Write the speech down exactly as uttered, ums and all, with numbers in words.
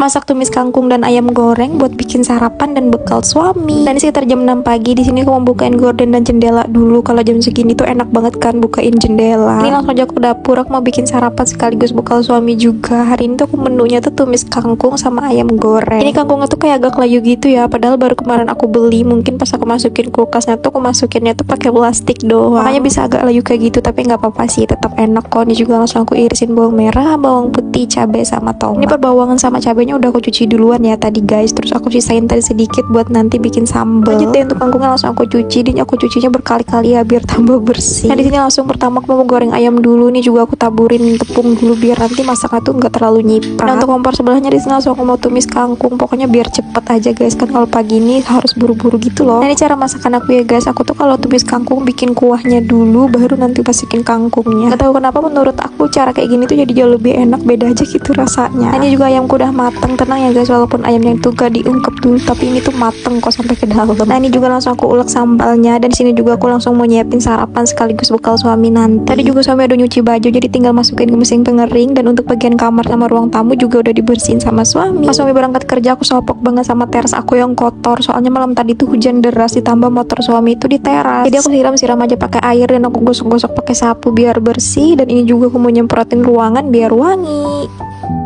masak tumis kangkung dan ayam goreng buat bikin sarapan dan bekal suami. Dan sekitar jam enam pagi di sini aku mau bukain gorden dan jendela dulu. Kalau jam segini tuh enak banget kan bukain jendela. Ini langsung aja ke dapur, aku mau bikin sarapan sekaligus bekal suami juga. Hari ini tuh aku menunya tuh tumis kangkung sama ayam goreng. Ini kangkungnya tuh kayak agak layu gitu ya, padahal baru kemarin aku beli. Mungkin pas aku masukin kulkasnya tuh aku masukinnya tuh pakai plastik doang, makanya bisa agak layu kayak gitu, tapi nggak apa-apa sih, tetap enak kok. Ini juga langsung aku irisin bawang merah, bawang putih, cabai sama tomat. Ini perbawangan sama cabainya udah aku cuci duluan ya tadi guys, terus aku sisain tadi sedikit buat nanti bikin sambal. Lanjut deh untuk kangkungnya langsung aku cuci, dan aku cucinya berkali-kali ya biar tambah bersih. Nah di sini langsung pertama aku mau goreng ayam dulu. Nih juga aku taburin tepung dulu biar nanti masaknya tuh nggak terlalu nyiprat. Nah untuk kompor sebelahnya di sini langsung aku mau tumis kangkung. Pokoknya biar cepet aja guys, kan kalau pagi ini harus buru-buru gitu loh. Nah ini cara masakan aku ya guys, aku tuh kalau tumis kangkung bikin kuahnya dulu baru nanti masukin kangkungnya. Gak tahu kenapa menurut aku cara kayak gini tuh jadi jauh lebih enak, beda aja gitu rasanya. Nah ini juga ayamku udah mateng, tenang ya guys, walaupun ayamnya itu gak diungkep dulu tapi ini tuh mateng kok sampai ke dalam. Nah ini juga langsung aku ulek sambalnya, dan sini juga aku langsung mau nyiapin sarapan sekaligus bekal suami nanti. Tadi juga suami udah nyuci baju, jadi tinggal masukin ke mesin pengering, dan untuk bagian kamar sama ruang tamu juga udah dibersihin sama suami. Pas suami berangkat kerja aku salpok banget sama teras aku yang kotor, soalnya malam tadi tuh hujan deras ditambah motor suami itu di teras. Jadi aku siram-siram aja pakai air dan aku gosok-gosok pakai sapu biar bersih, dan ini juga aku mau nyemprotin ruangan biar wangi.